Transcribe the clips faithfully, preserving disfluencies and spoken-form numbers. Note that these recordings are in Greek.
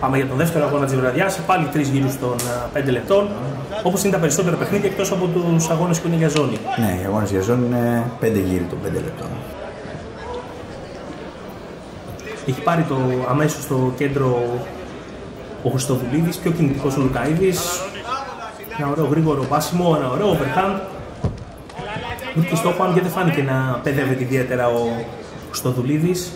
Πάμε για τον δεύτερο αγώνα της βραδιάς, πάλι τρεις γύρους των πέντε λεπτών, όπως είναι τα περισσότερα παιχνίδια εκτός από τους αγώνες που είναι για ζώνη. Ναι, οι αγώνες για ζώνη είναι πέντε γύροι των πέντε λεπτών. Έχει πάρει το, αμέσως στο κέντρο ο Χριστοδουλίδης, πιο κινητικός ο Λουκαίδης. Ένα ωραίο γρήγορο πάσιμο, ένα ωραίο overhand. Βρήκε στόχο, αν και δεν φάνηκε να παιδεύεται ιδιαίτερα ο Χριστοδουλίδης.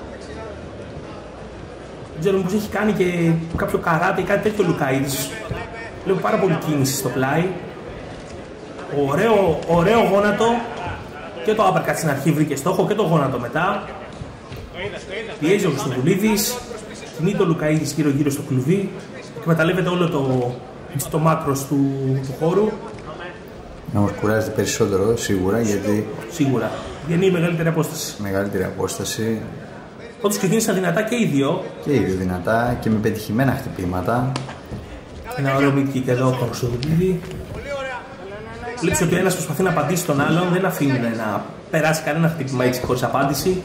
Δεν ξέρω μήπως έχει κάνει και κάποιο καράτε ή κάτι τέτοιο Λουκαίδης. Βλέπω πάρα πολύ κίνηση στο πλάι. Ωραίο, ωραίο γόνατο. Και το uppercut στην αρχή βρήκε στόχο και το γόνατο μετά. Πιέζει ο Χριστοδουλίδης. Κινεί το Λουκαίδης γύρω γύρω στο κλουβί. Εκμεταλλεύεται όλο το, το μάκρος του, του χώρου. Να μας κουράζεται περισσότερο σίγουρα γιατί... Σίγουρα. Γεννεί μεγαλύτερη απόσταση. Μεγαλύτερη απόσταση. Όντως ξεκίνησαν δυνατά και οι δύο. Και οι δύο δυνατά και με πετυχημένα χτυπήματα. Ένα ωραίο mid-kick εδώ από τον Χριστοδουλίδη. Βλέπεις ότι ο ένας προσπαθεί να απαντήσει τον άλλον, δεν αφήνουν να περάσει κανένα χτύπημα έτσι χωρίς απάντηση.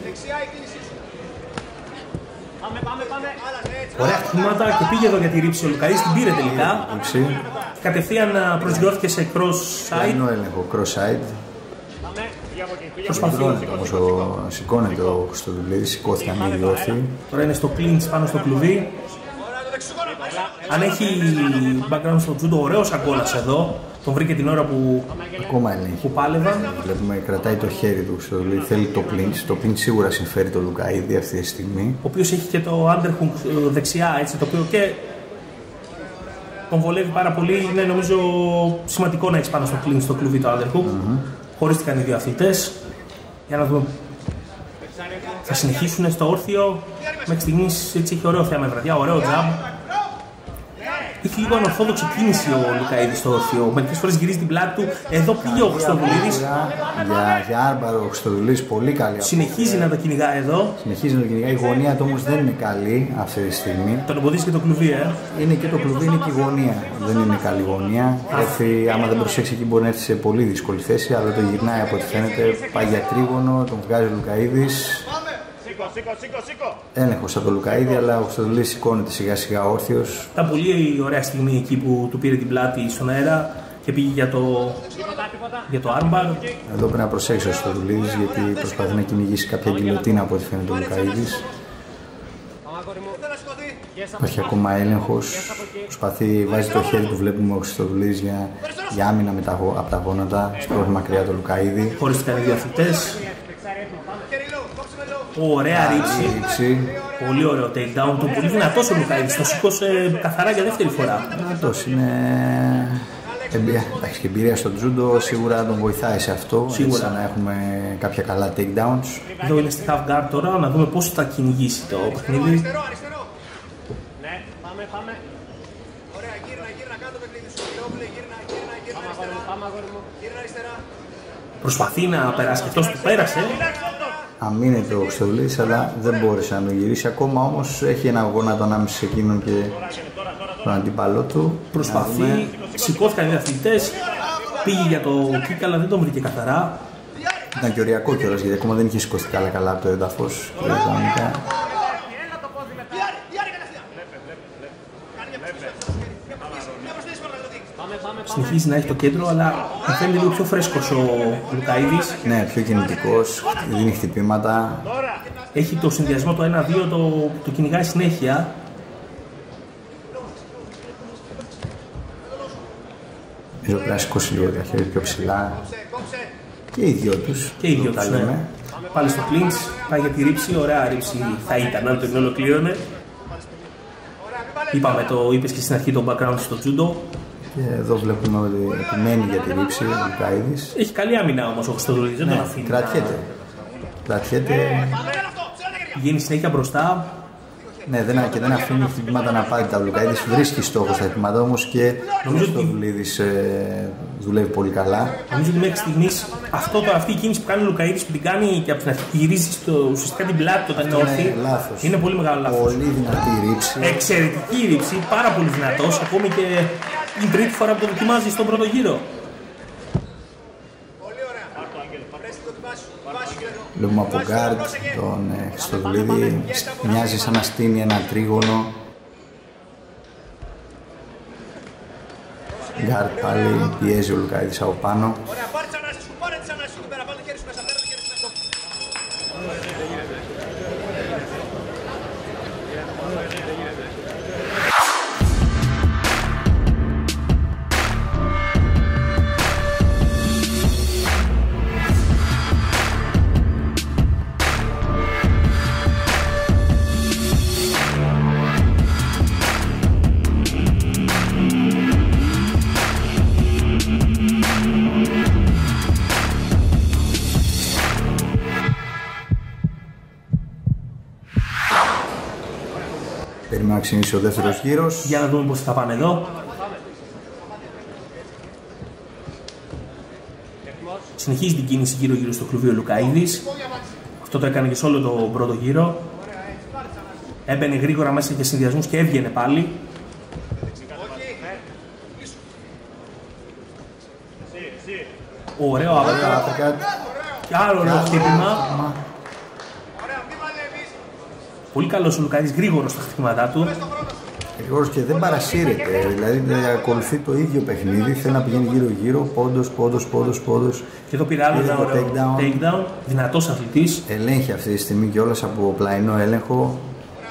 Ωραία χτυπήματα και πήγε εδώ για τη ρήψη ο Λουκαίδης, την πήρε τελικά. Ρήψη. Κατευθείαν προσγειώθηκε σε cross-side. Είναι ο έλεγχο cross-side. Προσπαθεί. Όμως ο... σηκώνεται ο Χριστοδουλίδης, σηκώθηκαν ήδη όρθιοι. Τώρα είναι στο clinch πάνω στο κλουβί. Αν έχει background στο τζούντο, ωραίος αγκόλας εδώ. Τον βρήκε την ώρα που, ακόμα ελέγχει. Που πάλευαν. Βλέπουμε κρατάει το χέρι του Χριστοδουλίδη, θέλει το clinch. Το clinch σίγουρα συμφέρει το Λουκαίδη αυτή τη στιγμή. Ο οποίος έχει και το underhook δεξιά, έτσι, το οποίο και τον βολεύει πάρα πολύ. Είναι νομίζω σημαντικό να έχεις πάνω στο clinch το κλουβί το underhook. Mm-hmm. Χωρίστηκαν οι δύο αθλητές. Για να δούμε. Θα συνεχίσουν στο όρθιο. Μέχρι στιγμής έτσι έχει ωραίο θέμα βραδιά, ωραίο jab. Έχει λίγο ανορθόδοξη κίνηση ο Λουκαίδης στο όρθιο. Μερικές φορές γυρίζει την πλάτη του. Εδώ πήγε ο Χριστοδουλίδης. Για, για άρμπαρο ο Χριστοδουλίδης πολύ καλή. Συνεχίζει να το κυνηγά εδώ. Συνεχίζει να το κυνηγά. Η γωνία του όμως δεν είναι καλή αυτή τη στιγμή. Τον εμποδίζει και το κλουβί, ε. Είναι και το κλουβί, είναι και η γωνία. Δεν είναι καλή γωνία. Έρθει, άμα δεν προσέξει εκεί μπορεί να έρθει σε πολύ δύσκολη θέση. Αλλά το γυρνάει από ό,τι φαίνεται. Πάει για τρίγωνο, τον βγάζει ο Λουκαίδης. Έλεγχος από το Λουκαίδη, αλλά ο Χριστοδουλίδης σηκώνεται σιγά σιγά όρθιος. Ήταν πολύ ωραία στιγμή εκεί που του πήρε την πλάτη στον αέρα και πήγε για το, για το armbar. Εδώ πρέπει να προσέξει ο Χριστοδουλίδης γιατί προσπαθεί να κυνηγήσει κάποια γκιλοτίνα από ό,τι φαίνεται ο Λουκαίδης. Υπάρχει ακόμα έλεγχος. Προσπαθεί, βάζει το χέρι του, βλέπουμε ο Χριστοδουλίδης για, για άμυνα με τα, από τα γόνατα. Σπρώχνει μακριά το Λουκαίδη. Χωρίστηκαν οι δύο αθλητές. Ωραία ρήψη. Πολύ ωραίο takedown του. Πολύ δυνατός ο Λουκαίδης. Το σήκωσε καθαρά για δεύτερη φορά. Δυνατός είναι. Εμπειρία. Εντάξει, και εμπειρία στο τζούντο σίγουρα τον βοηθάει σε αυτό. Σίγουρα έτσι, να έχουμε κάποια καλά takedowns. Εδώ είναι στη half guard τώρα, να δούμε πώς θα κυνηγήσει το παιχνίδι. Ναι, πάμε, πάμε. Ωραία, γύρνα, γύρνα, κάτω παιχνίδι σου. Γύρνα, γύρνα, γύρνα αριστερά. Πάμε, αγόρι μου. Γύρνα αριστερά. Προσπαθεί να περάσει και αυτός που πέρασε. Αμήνεται ο Χριστοδουλίδης, αλλά δεν μπόρεσε να το γυρίσει ακόμα. Όμως έχει ένα γόνατο ανάμεσα σε εκείνον και τον αντίπαλό του. Προσπαθεί, σηκώθηκαν οι αθλητές, πήγε για το kick, αλλά δεν τον βρήκε καθαρά. Ήταν και οριακό κιόλας, γιατί ακόμα δεν είχε σηκωθεί καλά καλά από το έδαφος. Συνεχίζει να έχει το κέντρο, αλλά μου φαίνεται λίγο πιο φρέσκος ο Λουκαίδης. Ναι, πιο κινητικός, δίνει χτυπήματα. Έχει το συνδυασμό το ένα δύο, το, το κυνηγάει συνέχεια. Νομίζω πρέπει να σηκώσει λίγο τα χέρια πιο ψηλά. Και οι δυο τους. Και οι δυο τους, ναι. Πάλι στο clinch, πάει για τη ρήψη, ωραία ρήψη θα ήταν αν το ολοκλήρωνε. Είπαμε, το είπες και στην αρχή το background στο judo. Και εδώ βλέπουμε ότι επιμένει για τη ρήψη ο Λουκαίδης. Έχει καλή άμυνα όμως ο Χριστοδουλίδης, δεν τον αφήνει. Κρατιέται. Κρατιέται. Πηγαίνει συνέχεια μπροστά. Ναι, δεν, και δεν αφήνει χτυπήματα να πάρει τα Λουκαίδης. Βρίσκει στόχο στα χτυπήματα όμως και ο Χριστοδουλίδης ε, δουλεύει πολύ καλά. Νομίζω ότι μέχρι στιγμής αυτό, αυτή η κίνηση που κάνει ο Λουκαίδης που την κάνει και από την αρχή γυρίζει στο, ουσιαστικά την πλάτη όταν είναι όρθι. Είναι πολύ μεγάλο λάθος. Πολύ δυνατή ρήψη. Εξαιρετική ρήψη, πάρα πολύ δυνατός. Ακόμη και την τρίτη φορά που το δοκιμάζει στον πρώτο γύρο. Βλέπουμε από γκάρτ τον ε, Χριστοδουλίδη, μοιάζει σαν να στείνει ένα τρίγωνο. γκάρτ πάλι, πιέζει ο Λουκαίδης από πάνω. Ωραία, πάρε τις ανάσεις σου, πάρε τις ανάσεις σου εδώ πέρα, βάλε το χέρι σου μέσα, φέρε το χέρι σου μέσα. Περιμένουμε να ξεκινήσει ο δεύτερος γύρος. Για να δούμε πώς θα πάνε εδώ. Συνεχίζει την κίνηση γύρω-γύρω στο κλουβί ο Λουκαίδης. Αυτό το έκανε και σε όλο τον πρώτο γύρο. Έμπαινε γρήγορα μέσα για συνδυασμούς και έβγαινε πάλι. Ωραίο uppercut. Και άλλο ωραίο χτύπημα. Πολύ καλός ο Λουκαίδης, γρήγορος στα χτυπήματά του. Γρήγορος και δεν παρασύρεται, δηλαδή ακολουθεί το ίδιο παιχνίδι, θέλει να πηγαίνει γύρω-γύρω, πόντος, πόντος, πόντος, πόντος. Και εδώ πήρε άλλο ένα ωραίο takedown. takedown, δυνατός αθλητής. Ελέγχει αυτή τη στιγμή κιόλας από πλαϊνό έλεγχο.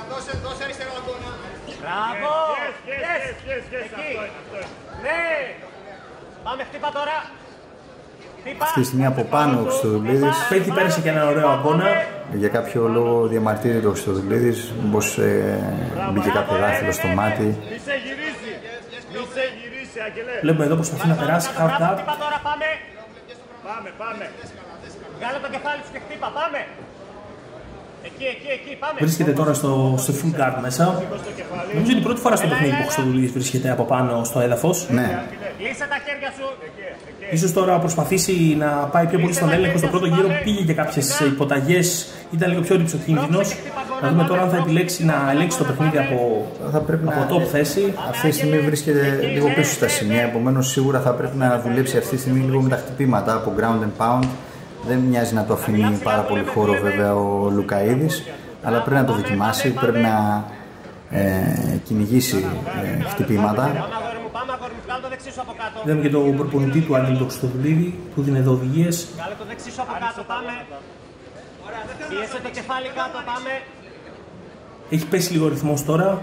Μπράβο! Εκεί! Ναι! Πάμε, χτύπα τώρα! Αυτή τη στιγμή από πάνω ο Χριστοδουλίδης. Πέτει πέρασε και ένα ωραίο αγώνα. Για κάποιο λόγο διαμαρτύρεται ο Χριστοδουλίδης, μήπως ε, μπήκε κάποιο δάχτυλο στο μάτι. Μη σε γυρίσει! Μη σε γυρίσει, Αγγελέ! Βλέπουμε εδώ προσπαθεί να περάσει hard up. Χτύπα τώρα, πάμε! Πάμε, πάμε! Βγάλε το κεφάλι σου και χτύπα, πάμε! Εκεί, εκεί, εκεί, πάμε! Βρίσκεται τώρα στο, στο full guard μέσα. Νομίζω είναι η πρώτη φορά στο παιχνίδι που ο Χριστοδουλίδης βρίσκεται από πάνω στο έδαφος. Ναι. Λύσε τα χέρια σου! Ίσως τώρα προσπαθήσει να πάει πιο πολύ στον έλεγχο. Στο πρώτο γύρο πήγε και κάποιες υποταγές, ήταν λίγο πιο ρυψοκίνδυνος. Να δούμε τώρα αν θα επιλέξει να ελέγξει το παιχνίδι από, Θα πρέπει από να... top θέση. Αυτή τη στιγμή βρίσκεται λίγο πίσω στα σημεία, επομένως σίγουρα θα πρέπει να δουλέψει αυτή τη στιγμή λίγο με τα χτυπήματα από ground and pound. Δεν μοιάζει να το αφήνει πάρα πολύ χώρο βέβαια ο Λουκαίδης, αλλά πρέπει να το δοκιμάσει, πρέπει να ε, κυνηγήσει ε, χτυπήματα. Είδαμε και τον προπονητή του Άγγελο Χριστοδουλίδη που δίνει εδώ οδηγίες. Βγάλε το δεξί σου από κάτω, πάμε! Πίεσε το κεφάλι κάτω, πάμε! Έχει πέσει λίγο ο ρυθμός τώρα.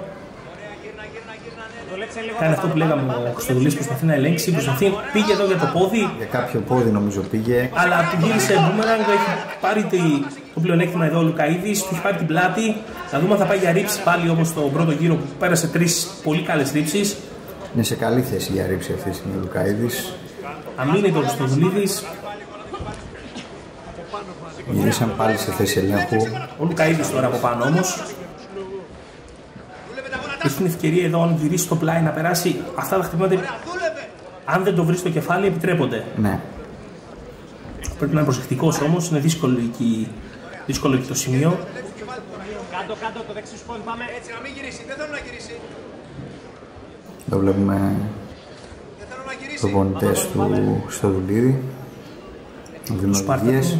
Κάνει αυτό που λέγαμε ο Χριστοδουλίδης, προσπαθεί να ελέγξει, προσπαθεί, πήγε εδώ για το πόδι. Για κάποιο πόδι νομίζω πήγε. Αλλά του γύρισε μπούμεραγκ, έχει πάρει το πλεονέκτημα εδώ ο Λουκαίδης, του έχει πάρει την πλάτη. Θα δούμε αν θα πάει για ρήψη πάλι όπως στον πρώτο γύρο που πέρασε τρεις πολύ καλές ρήψεις. Είναι σε καλή θέση για ρήψη αυτή τη στιγμή ο Λουκαίδης. Αμήνεται ο Χριστοδουλίδης. Γυρίσαν πάλι σε θέση ελέγχου. Ο Λουκαίδης τώρα από πάνω όμως. Έχει την ευκαιρία εδώ, αν γυρίσει το πλάι, να περάσει αυτά τα χτυπήματα. Αν δεν το βρει στο κεφάλι, επιτρέπονται. Ναι. Πρέπει να είναι προσεκτικός όμως, είναι δύσκολο εκεί, δύσκολο εκεί το σημείο. Κάτω, κάτω, το δεξί σου πόδι, πάμε! Έτσι, να μην γυρίσει, δεν θέλω να γυρίσει! Εδώ βλέπουμε προπονητές του Χριστοδουλίδη. Δίνουν οδηγίες.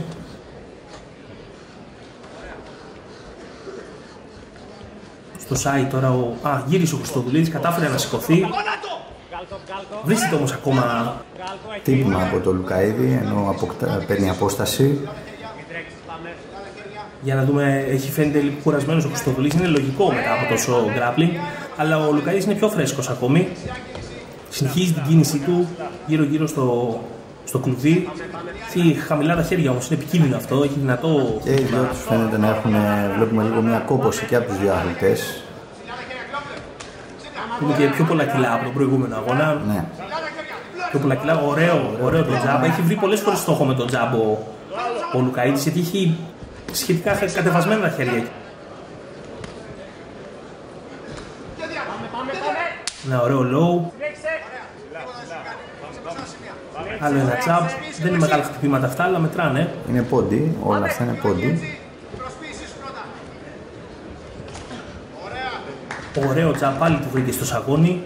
Στο site τώρα ο... Α, γύρισε ο Χριστοδουλίδης, κατάφερε να σηκωθεί. Βρίσκεται όμως ακόμα Τύπημα από το Λουκαίδη, ενώ αποκτα... παίρνει απόσταση. Για να δούμε, έχει φαίνεται λίγο κουρασμένος ο Χριστοδουλίδης, είναι λογικό μετά από τόσο grappling, αλλά ο Λουκαίδης είναι πιο φρέσκος ακόμη. Συνεχίζει την κίνησή του γύρω-γύρω στο, στο κλουβί. Έχει χαμηλά τα χέρια όμως, είναι επικίνδυνο αυτό, έχει δυνατό. Και οι δυο τους φαίνεται να έχουν, βλέπουμε λίγο μια κόπωση και από τους δύο αθλητές. Είναι και πιο πολλά κιλά από τον προηγούμενο αγώνα. Ναι. Πιο πολλά κιλά, ωραίο, ωραίο το τζάμπ. Έχει βρει πολλές φορές στόχο με τον τζάμπ ο, ο Λουκαίδης, γιατί έχει σχετικά κατεβασμένα τα χέρια. Ένα ωραίο low. Άλλο ένα τζάμπ. Δεν είναι μεγάλα χτυπήματα αυτά, αλλά μετράνε. Είναι πόντι, όλα αυτά είναι πόντι. Ωραίο τζάμπ, πάλι του βρήκε στο σαγόνι.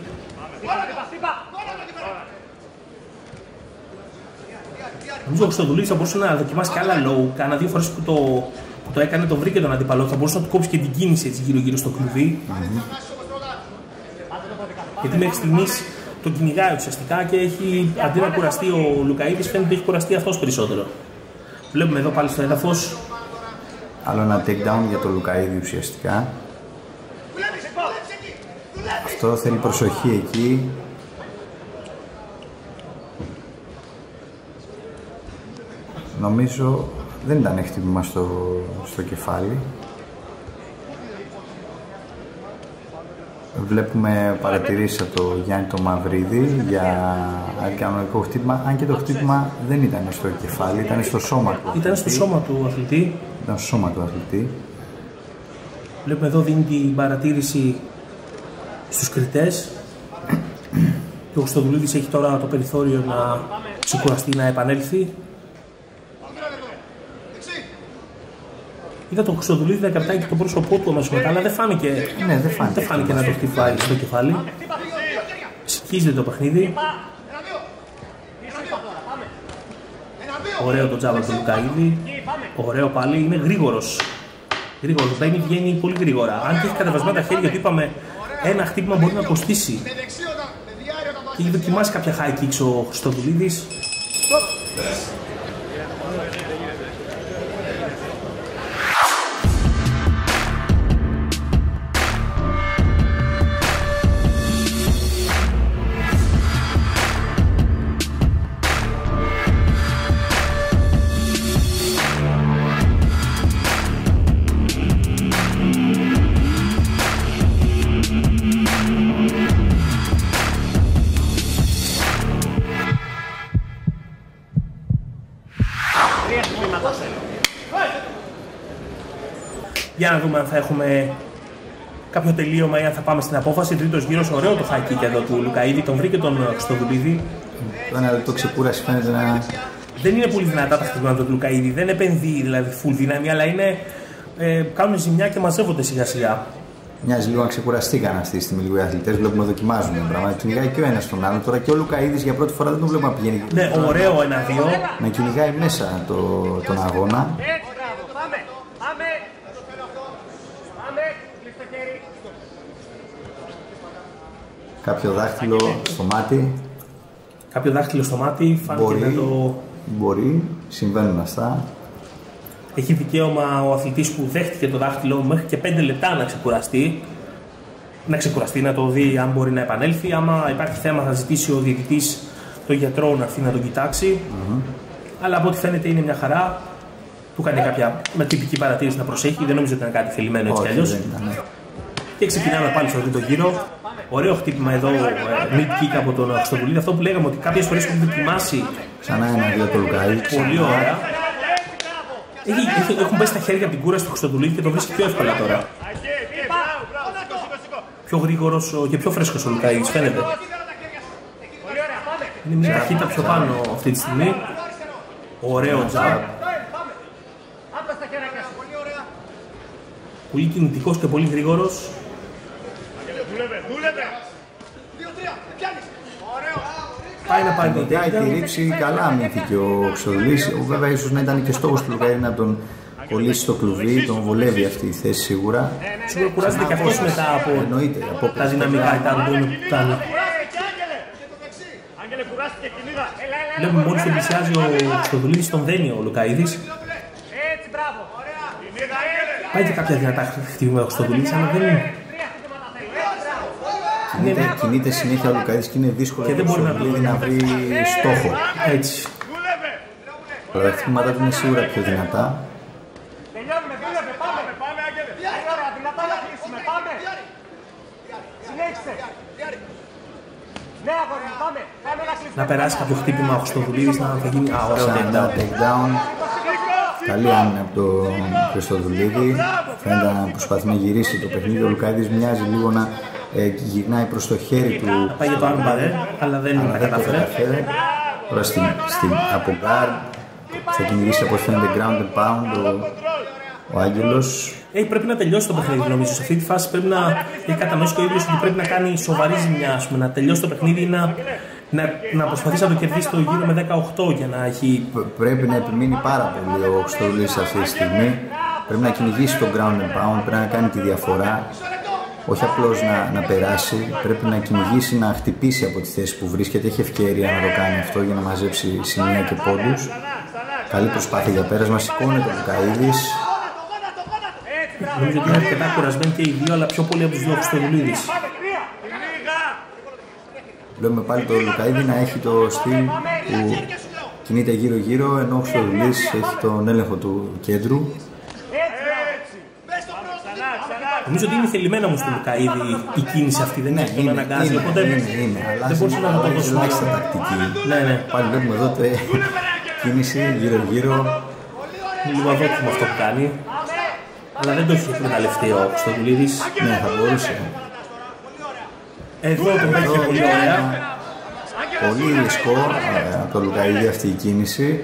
Νομίζω ο Χριστοδουλίδης θα μπορούσε να δοκιμάσει και άλλα low. Κάνα δύο φορές που το, που το έκανε, το βρήκε τον αντίπαλο. Θα μπορούσε να του κόψει και την κίνηση έτσι γύρω-γύρω στο κλουβί. Mm-hmm. Γιατί μέχρι στιγμής τον κυνηγάει ουσιαστικά και έχει, αντί να κουραστεί ο Λουκαίδης, φαίνεται ότι έχει κουραστεί αυτός περισσότερο. Βλέπουμε εδώ πάλι στο έδαφος. Άλλο ένα takedown για τον Λουκαίδη ουσιαστικά. Αυτό θέλει προσοχή εκεί. Νομίζω δεν ήταν χτύπημα στο, στο κεφάλι. Βλέπουμε παρατηρήσεις από το Γιάννη το Μαυρίδη για κανονικό χτύπημα, αν και το χτύπημα δεν ήταν στο κεφάλι, ήταν στο σώμα του αθλητή. Ήταν στο σώμα του αθλητή. Ήταν στο σώμα του αθλητή. Βλέπουμε εδώ δίνει την παρατήρηση στους κριτές και ο Χριστοδουλίδης έχει τώρα το περιθώριο να ξεκουραστεί, να επανέλθει. Είδα τον Χριστοδουλίδη να κρατάει και το πρόσωπό του αμέσως μετά, αλλά δεν φάνηκε, ναι, δεν φάνηκε, δεν φάνηκε να το χτυπάει στο κεφάλι. Σχίζεται το παιχνίδι. Ωραίο το τζάμπα του Λουκαίδη. Ωραίο πάλι, είναι γρήγορος. Γρήγορο, μπαίνει, βγαίνει πολύ γρήγορα. Αν και έχει κατεβασμένα τα χέρια, γιατί είπαμε ένα χτύπημα μπορεί να κοστίσει. Και έχει δοκιμάσει κάποια high kicks ο Χριστοδουλίδης. Για να δούμε αν θα έχουμε κάποιο τελείωμα ή αν θα πάμε στην απόφαση. Τρίτος γύρος, ωραίο το high kick εδώ του Λουκαίδη, τον βρήκε τον Χριστοδουλίδη. Ένα λεπτό ξεκούραση φαίνεται να... Δεν είναι πολύ δυνατά τα χτυπήματα του Λουκαίδη, δεν επενδύει δηλαδή full δύναμη, αλλά είναι, ε, κάνουν ζημιά και μαζεύονται σιγά σιγά. Μοιάζει λίγο να ξεκουραστήκαν αυτή τη στιγμή λίγο οι αθλητές, βλέπουμε να δοκιμάζουν πράγματα. Κυνηγάει και ο ένας τον άλλον. Τώρα και ο Λουκαίδης για πρώτη φορά δεν τον βλέπουμε να πηγαίνει. Ναι, ωραίο ένα-δύο. Να κυνηγάει μέσα το, τον αγώνα. Κάποιο δάχτυλο στο μάτι. Κάποιο δάχτυλο στο μάτι, φάνηκε μπορεί, να το... Μπορεί, συμβαίνουν αυτά. Έχει δικαίωμα ο αθλητής που δέχτηκε το δάχτυλο μέχρι και πέντε λεπτά να ξεκουραστεί. Να ξεκουραστεί, να το δει αν μπορεί να επανέλθει. Άμα υπάρχει θέμα θα ζητήσει ο διαιτητής τον γιατρό να έρθει να τον κοιτάξει. Mm-hmm. Αλλά από ό,τι φαίνεται είναι μια χαρά. Του κάνει κάποια με τυπική παρατήρηση να προσέχει. Δεν νομίζω ότι ήταν κάτι θελημένο έτσι κι αλλιώς. Και ξεκινάμε πάλι στο τρίτο γύρο. Ωραίο χτύπημα εδώ, mid kick από τον Χριστοδουλίδη. Αυτό που λέγαμε ότι κάποιες φορές έχουν δοκιμάσει. Ξανά ένα για το Λουκαίδη. Πολύ ωραία. Έχει, έχει, έχουν πέσει τα χέρια από την κούραση του Χριστοδουλίδη και το βρίσκει πιο εύκολα τώρα. Πιο γρήγορος και πιο φρέσκος ο Λουκαίδης φαίνεται. Είναι μια ταχύτητα πιο πάνω αυτή τη στιγμή. Ωραίο τζαμπ. Πολύ κινητικός και πολύ γρήγορος. Πάει να πάει τον Έχει τη ρήξη, καλά αμύθηκε ο Χριστοδουλίδης. Βέβαια ίσως να ήταν και στόχος του Λουκαίδη να τον κολλήσει στο κλουβί, τον βολεύει αυτή η θέση σίγουρα. Σίγουρα κουράζεται και αυτός μετά από Εννοείται, από τα δυναμικά ήταν που είναι που κάνει. Βλέπουμε μόλις τον πλησιάζει ο Χριστοδουλίδης, τον δένει ο Λουκαίδης. Πάει και κάποια δυνατά χτυπήματα ο Χριστοδουλίδης, αλλά δεν είναι. Κινείται, κινείται συνέχεια ο Λουκαίδης και είναι δύσκολο και δεν μπορεί να, να βρει στόχο. Έτσι. Τα χτυπήματα του είναι σίγουρα πιο δυνατά. Τελειώνουμε, δούλευε, πάμε, πάμε, Άγγελε. Ωραία, δυνατά να κλείσουμε, πάμε. Συνέχισε. Ναι, αγόρι μου, πάμε. Πάμε να κλείσουμε. Να περάσει κάποιο χτύπημα ο Χριστοδουλίδης, να θα γίνει α, ωραίο takedown. Καλή άμυνα από τον Χριστοδουλίδη. Φαίνεται να προσπαθεί να γυρίσει το παιχνίδι. Ο Λουκαίδης μοιάζει λίγο να ε, γυρνάει προς το χέρι του. Πάει για το άρμπαρε, αλλά δεν τα κατάφερε. Τώρα στην, στην, από guard θα κυνηγήσει από φαίνεται ground and pound ο, ο Άγγελος. Έχει πρέπει να τελειώσει το παιχνίδι νομίζω. Σε αυτή τη φάση πρέπει να έχει κατανοήσει και ο ίδιος ότι πρέπει να κάνει σοβαρή ζημιά. Ας πούμε, να τελειώσει το παιχνίδι ή να, να, να προσπαθήσει να το κερδίσει το γύρο με δεκαοκτώ για να έχει. Πρέπει να επιμείνει πάρα πολύ ο Χριστοδουλίδης αυτή τη στιγμή. Πρέπει να κυνηγήσει το ground and pound, πρέπει να κάνει τη διαφορά. όχι απλώς να, να περάσει, πρέπει να κυνηγήσει, να χτυπήσει από τη θέση που βρίσκεται. Έχει ευκαιρία να το κάνει αυτό για να μαζέψει σημεία και πόντους. Καλή προσπάθεια για πέρασμα, σηκώνεται ο Λουκαίδης. Νομίζω ότι είναι αρκετά κουρασμένοι και οι δύο, αλλά πιο πολύ από τους δύο ο Χριστοδουλίδης. Βλέπουμε πάλι τον Λουκαίδη να έχει το στυλ που κινείται γύρω-γύρω, ενώ ο Χριστοδουλίδης έχει τον έλεγχο του κέντρου. Νομίζω ότι είναι θελημένα όμως του Λουκαίδη η κίνηση αυτή, δεν έχει τον αναγκάζει, είναι, οπότε είναι, είναι, δεν μπορούσε να το δώσει ελάχιστα τακτική. Ναι, ναι. Πάλι βλέπουμε εδώ το κίνηση γύρω-γύρω. Είναι λίγο αδόκιμο αυτό που κάνει, αλλά δεν το έχει εκμεταλλευτεί ο Χριστοδουλίδης. Ναι, θα μπορούσε. Εδώ τον παίρνει πολύ ωραία. Πολύ ρισκό από το Λουκαίδη αυτή η κίνηση.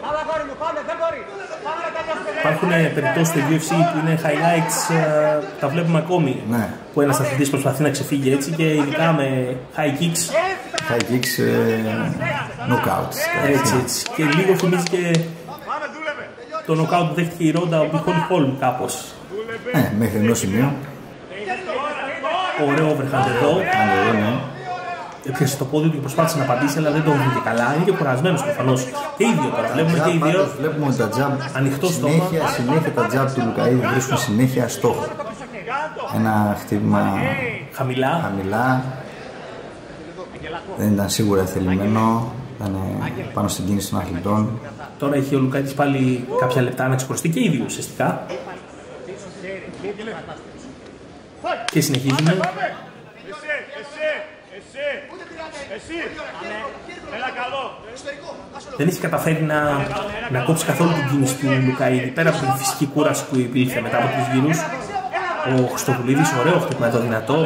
Υπάρχουν περιπτώσεις στο γιου εφ σι που είναι highlights, τα βλέπουμε ακόμη. Ναι. Που ένας αθλητής προσπαθεί να ξεφύγει έτσι και ειδικά με high kicks. High kicks, knockouts. Έτσι, έτσι. Και λίγο θυμίζει και το knockout που δέχτηκε η Ρόντα, ο Μπιχόλη Χόλμ κάπως. Ναι, μέχρι ενός σημείου. Ωραίο overhand εδώ. Αν εδώ, ναι. Έπιασε το πόδι του και προσπάθησε να απαντήσει, αλλά δεν το βρήκε καλά. Είναι και κουρασμένος προφανώς. Και οι δύο τώρα. Βλέπουμε και οι δύο. Βλέπουμε ότι τα τζαμπ ανοιχτό συνέχεια, στόμα. συνέχεια τα τζαμπ του Λουκαίδη βρίσκουν συνέχεια στόχο. Ένα χτύπημα Χαμηλά. χαμηλά. Δεν ήταν σίγουρα θελημένο. Ήταν πάνω στην κίνηση των αθλητών. Τώρα έχει ο Λουκαίδης πάλι κάποια λεπτά να ξεχωριστεί και οι δύο ουσιαστικά. Και συνεχίζουμε. Εσύ, έλα καλό. Δεν έχει καταφέρει να, να κόψει καθόλου την κίνηση του Λουκαίδη. Πέρα από την φυσική κούραση που υπήρχε μετά από τους γύρους. Ο Χριστοδουλίδης, ωραίο χτύπημα εδώ, δυνατό.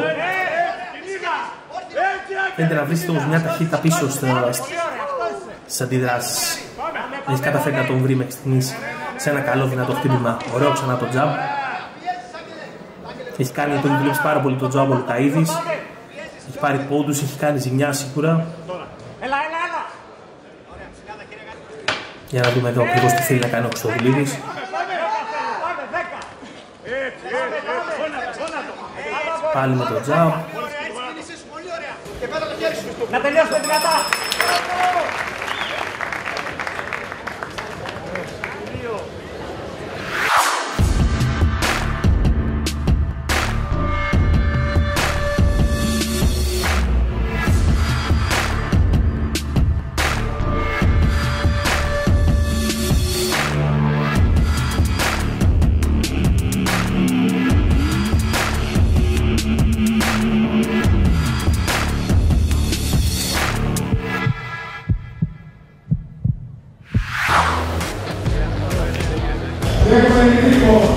Φαίνεται να βρίσκεται όμως μια ταχύτητα πίσω στις αντιδράσεις. Δεν έχει καταφέρει να τον βρει μέχρι στιγμής σε ένα καλό δυνατό χτύπημα. Ωραίο ξανά το τζαμπ. Έχει κάνει, το έχει δουλέψει πάρα πολύ το τζαμπ ο Λουκαίδης. Έχει πάρει πόντους, έχει κάνει ζημιά σίγουρα. Έλα, έλα, έλα. Για να δούμε εδώ ακριβώς τι θέλει να κάνει ο Χριστοδουλίδης. Πάλι με το τζαμπ. Να τελειώσουμε δυνατά. Έχουμε